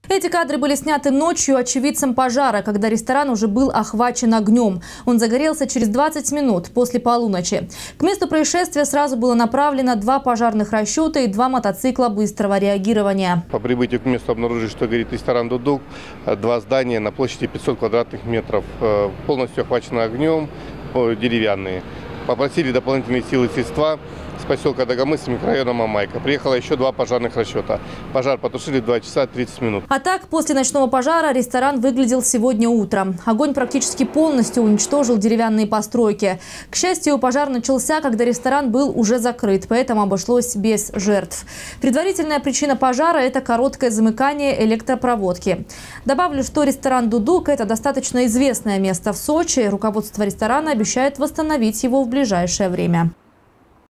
Эти кадры были сняты ночью очевидцем пожара, когда ресторан уже был охвачен огнем. Он загорелся через 20 минут после полуночи. К месту происшествия сразу было направлено 2 пожарных расчета и 2 мотоцикла быстрого реагирования. По прибытию к месту обнаружили, что горит ресторан «Дудук». 2 здания на площади 500 квадратных метров, полностью охвачены огнем, деревянные. Попросили дополнительные силы и средства с поселка Дагомыс, микрорайона Мамайка. Приехало еще 2 пожарных расчета. Пожар потушили в 2 часа 30 минут. А так, после ночного пожара ресторан выглядел сегодня утром. Огонь практически полностью уничтожил деревянные постройки. К счастью, пожар начался, когда ресторан был уже закрыт, поэтому обошлось без жертв. Предварительная причина пожара – это короткое замыкание электропроводки. Добавлю, что ресторан «Дудук» – это достаточно известное место в Сочи. Руководство ресторана обещает восстановить его в ближайшее время.